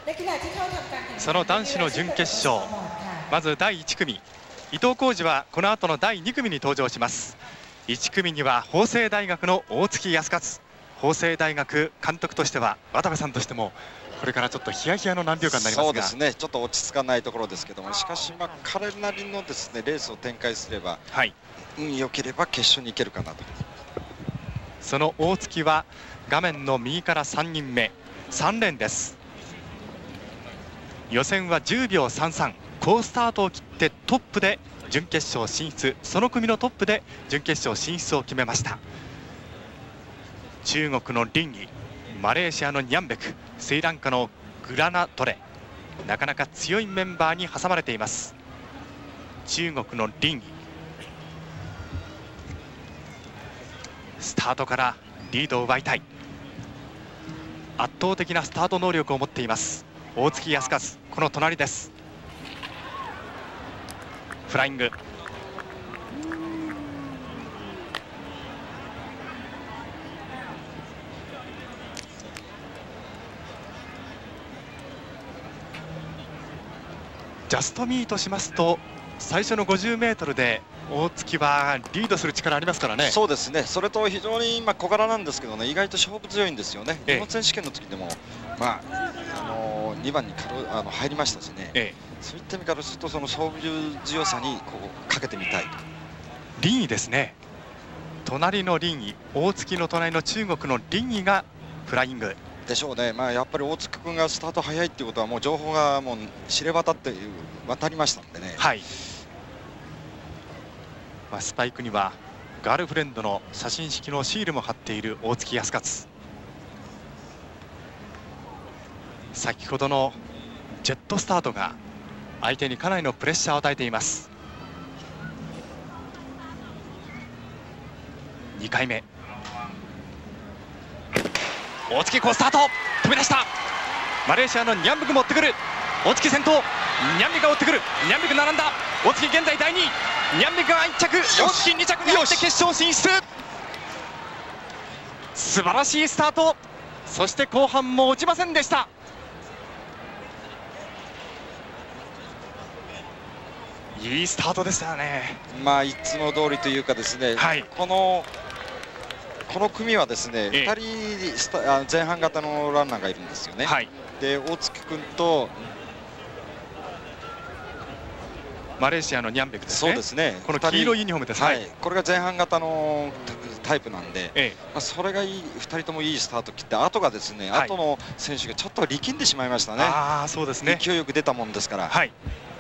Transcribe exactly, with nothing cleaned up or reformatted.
その男子の準決勝、まずだいいち組、伊藤浩二はこの後のだいに組に登場します。いち組には法政大学の大槻康勝、法政大学監督としては渡部さんとしてもこれからちょっとヒヤヒヤの何秒間になりますが、 そうですね、ちょっと落ち着かないところですけども、しかし、まあ、彼なりのですねレースを展開すれば、はい、運良ければ決勝に行けるかなと。 その大槻は画面の右からさんにんめ、さんレーンです。予選はじゅうびょうさんさん、好スタートを切ってトップで準決勝進出、その組のトップで準決勝進出を決めました。中国のリンギ、マレーシアのニャンベク、スリランカのグラナトレ、なかなか強いメンバーに挟まれています。中国のリンギ、スタートからリードを奪いたい、圧倒的なスタート能力を持っています大槻康勝。この隣です。フライング、ジャストミートしますと最初の ごじゅうメートル で大槻はリードする力ありますからね。 そうですね、それと非常に今小柄なんですけどね、意外と勝負強いんですよね。日本選手権の時でも、まああのー、にばんにあの入りましたしね、ええ、そういった意味からするとその勝負強さにこうかけてみたいと。 リンイですね、隣のリンイ、大槻の隣の中国のリンイがフライングでしょうね。まあ、やっぱり大槻君がスタート早いっていうことはもう情報がもう知れ渡って渡りましたんでね。はい、 まあ、スパイクにはガールフレンドの写真式のシールも貼っている大槻康勝。先ほどのジェットスタートが相手にかなりのプレッシャーを与えています。にかいめ、大槻好スタート、飛び出した。マレーシアのニャンベク持ってくる、大槻先頭、ニャンベクが追ってくる、ニャンベク並んだ、大槻現在だいにい、ニャンベクがいっちゃく、大槻にちゃくに入って決勝進出。素晴らしいスタート、そして後半も落ちませんでした。いいスタートでしたね。 まあいつも通りというかですね、はい、このこの組はですね、ええ、ふたりスタ前半型のランナーがいるんですよね。はい、で大槻君とマレーシアのニャンベクですね。 そうですね、 この黄色いユニフォームですね。はい、 これが前半型のタイプなんで、ええ、まあそれがいい、ふたりともいいスタート切って、後がですね、はい、後の選手がちょっと力んでしまいましたね。ああ、そうですね。勢いよく出たもんですから。はい、